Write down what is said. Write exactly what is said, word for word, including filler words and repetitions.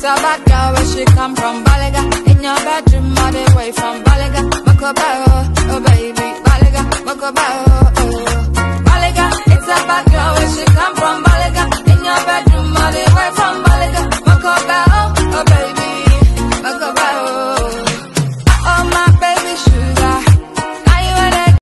a bad girl where she come from Balaga. In your bedroom all the way from Balaga. Makobao, oh baby, Balaga, Makobao.